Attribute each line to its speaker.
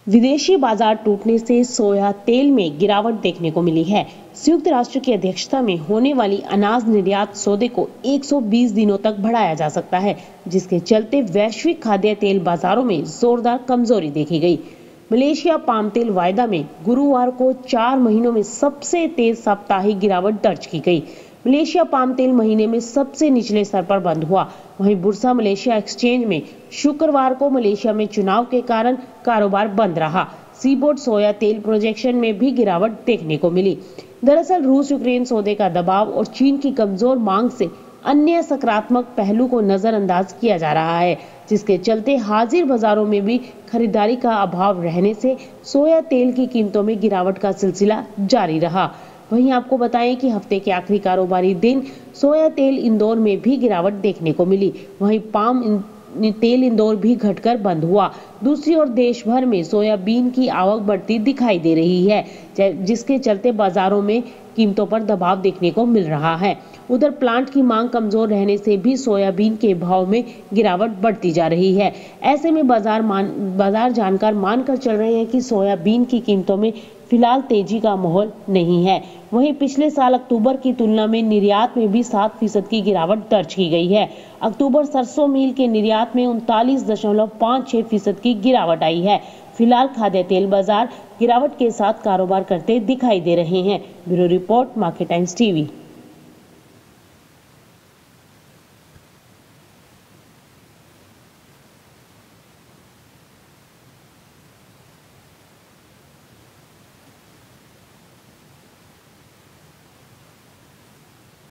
Speaker 1: विदेशी बाजार टूटने से सोया तेल में गिरावट देखने को मिली है। संयुक्त राष्ट्र की अध्यक्षता में होने वाली अनाज निर्यात सौदे को 120 दिनों तक बढ़ाया जा सकता है, जिसके चलते वैश्विक खाद्य तेल बाजारों में जोरदार कमजोरी देखी गई। मलेशिया पाम तेल वायदा में गुरुवार को 4 महीनों में सबसे तेज साप्ताहिक गिरावट दर्ज की गई। मलेशिया पाम तेल महीने में सबसे निचले स्तर पर बंद हुआ। वहीं बुर्सा मलेशिया एक्सचेंज में शुक्रवार को मलेशिया में चुनाव के कारण कारोबार बंद रहा। सीबोर्ड सोया तेल प्रोजेक्शन में भी गिरावट देखने को मिली। दरअसल रूस यूक्रेन सौदे का दबाव और चीन की कमजोर मांग से अन्य सकारात्मक पहलू को नजरअंदाज किया जा रहा है, जिसके चलते हाजिर बाजारों में भी खरीदारी का अभाव रहने से सोया तेल की कीमतों में गिरावट का सिलसिला जारी रहा। वहीं आपको बताएं कि हफ्ते के आखिरी कारोबारी दिन सोया तेल इंदौर में भी गिरावट देखने को मिली। वहीं पाम तेल इंदौर भी घटकर बंद हुआ। दूसरी ओर देश भर में सोयाबीन की आवक बढ़ती दिखाई दे रही है, जिसके चलते बाजारों में कीमतों पर दबाव देखने को मिल रहा है। उधर प्लांट की मांग कमजोर रहने से भी सोयाबीन के भाव में गिरावट बढ़ती जा रही है। ऐसे में बाजार जानकार मानकर चल रहे हैं कि सोयाबीन की कीमतों में फिलहाल तेजी का माहौल नहीं है। वहीं पिछले साल अक्टूबर की तुलना में निर्यात में भी 7% की गिरावट दर्ज की गई है। अक्टूबर सरसों मील के निर्यात में 39.56% की गिरावट आई है। फिलहाल खाद्य तेल बाजार गिरावट के साथ कारोबार करते दिखाई दे रहे हैं। Bureau report, market times TV.